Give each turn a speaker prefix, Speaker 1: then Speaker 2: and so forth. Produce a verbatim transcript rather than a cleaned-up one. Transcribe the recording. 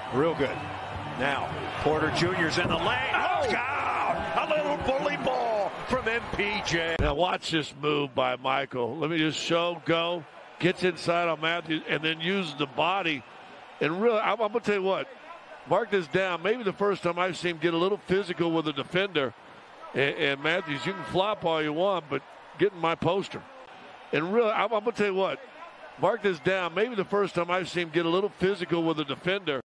Speaker 1: Real good. Now, Porter Junior's in the lane. Oh, down! A little bully ball from M P J.
Speaker 2: Now watch this move by Michael. Let me just show, go, gets inside on Matthews, and then uses the body. And really, I'm, I'm going to tell you what, mark this down. Maybe the first time I've seen him get a little physical with a defender. And, and Matthews, you can flop all you want, but get in my poster. And really, I'm, I'm going to tell you what, mark this down. Maybe the first time I've seen him get a little physical with a defender.